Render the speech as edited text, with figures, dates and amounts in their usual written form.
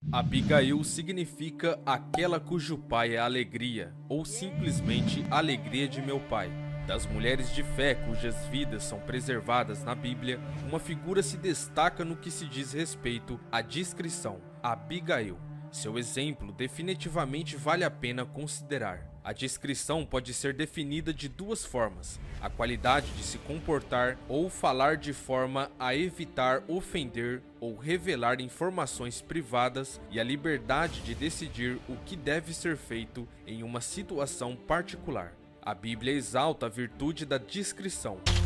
Abigail significa aquela cujo pai é alegria, ou simplesmente alegria de meu pai. Das mulheres de fé cujas vidas são preservadas na Bíblia, uma figura se destaca no que se diz respeito à discrição, Abigail. Seu exemplo definitivamente vale a pena considerar. A discrição pode ser definida de duas formas: a qualidade de se comportar ou falar de forma a evitar ofender ou revelar informações privadas, e a liberdade de decidir o que deve ser feito em uma situação particular. A Bíblia exalta a virtude da discrição.